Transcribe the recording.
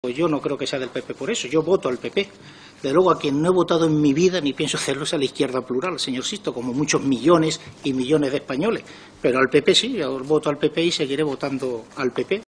Pues yo no creo que sea del PP por eso, yo voto al PP. De luego, a quien no he votado en mi vida, ni pienso hacerlo, es a la izquierda plural, señor Sisto, como muchos millones y millones de españoles. Pero al PP sí, yo voto al PP y seguiré votando al PP.